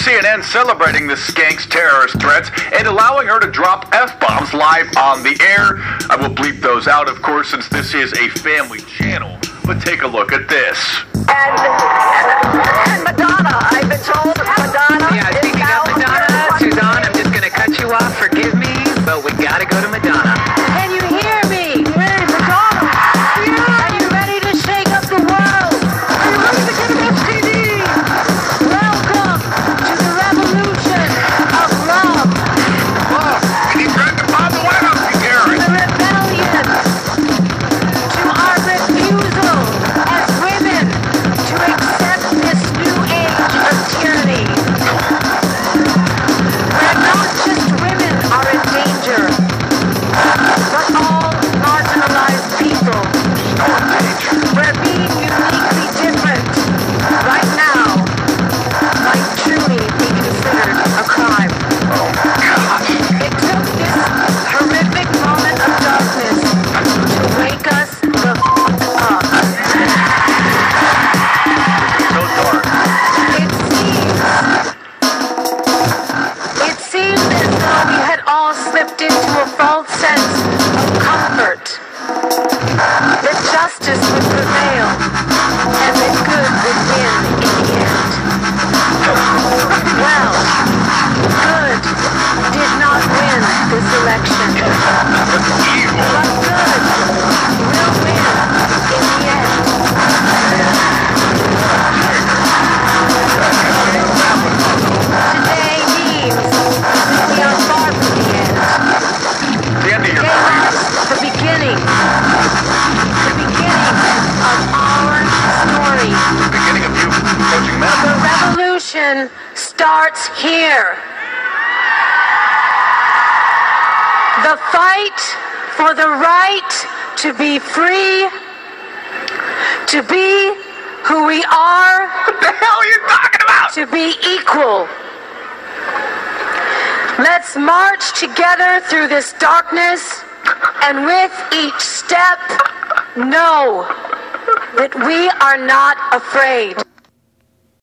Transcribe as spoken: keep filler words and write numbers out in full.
C N N celebrating the skank's terrorist threats and allowing her to drop F-bombs live on the air. I will bleep those out, of course, since this is a family channel. But take a look at this. And, and Madonna, I've been told Madonna. Yeah, speaking of Madonna, Suzanne, I'm just going to cut you off. Forgive me, but we got to go to Madonna. Can you hear me? Hey, Madonna. Yeah. Are you ready to shake up the world? Are you ready to get an S T D? Welcome to the revolution of love. Oh, and he's trying to bomb the White House, Gary. The rebellion to our refusal as women to accept this new age of tyranny. Where not just women are in danger, but all marginalized people. Where being uniquely different right now might truly be considered a crime. It took this horrific moment of darkness to wake us the f*** up. So dark. It seems, it seemed as though we had all slipped into a false sense of comfort. That justice would prevail and that good would win in the end. Well, good did not win this election. But good will win in the end. Today means that we are far from the end. The end of your Today marks the beginning. The beginning of our story. beginning of you coaching The Madonna. revolution starts here. The fight for the right to be free, to be who we are, What the hell are you talking about? to be equal. Let's march together through this darkness, and with each step, know that we are not afraid.